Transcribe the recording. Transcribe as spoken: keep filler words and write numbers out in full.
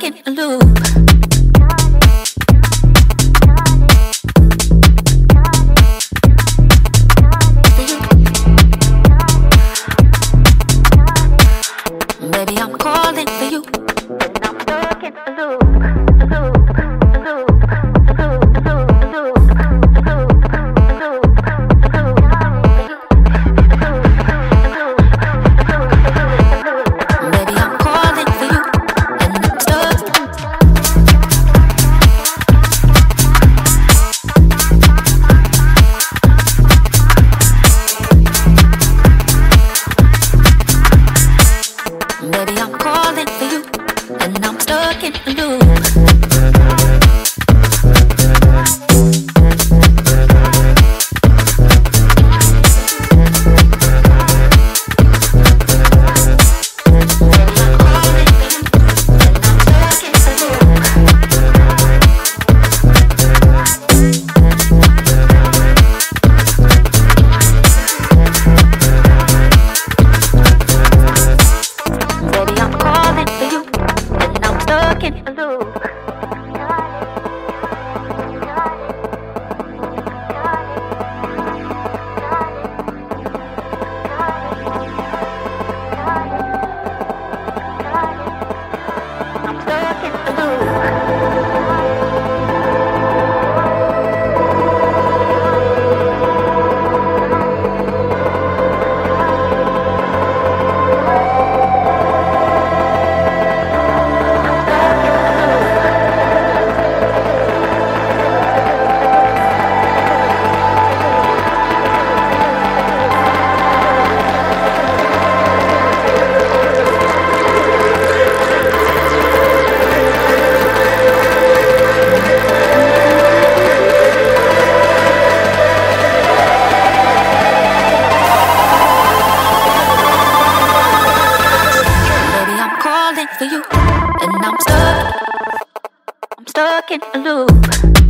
stuck in a loop. Baby, I'm calling for you, and I'm stuck in a loop, a loop, a loop, a loop, a loop, a loop, a loop, baby, I'm calling for you, and I'm stuck. Baby, I'm calling for you, and I'm stuck in a loop. Baby, I'm calling for you, and I'm stuck in a loop. I'm stuck in a loop. Baby, I'm calling for you, and I'm stuck. I'm stuck in a loop.